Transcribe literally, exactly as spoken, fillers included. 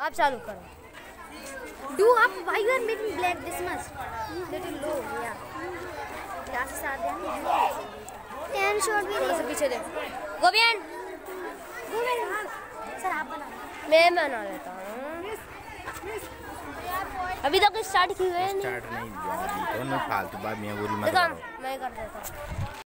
अब चालू करो। Do up why you are making black this much little low या यहाँ से साथ देना टेन शॉट भी थोड़ा सा पीछे दे गोविंद गोविंद सर आप बना मैं बना लेता हूँ। अभी तक स्टार्ट की हुए नहीं स्टार्ट नहीं हुआ अभी तो मैं फालतू बात मैं बोली मत देखो मैं कर देता हूँ।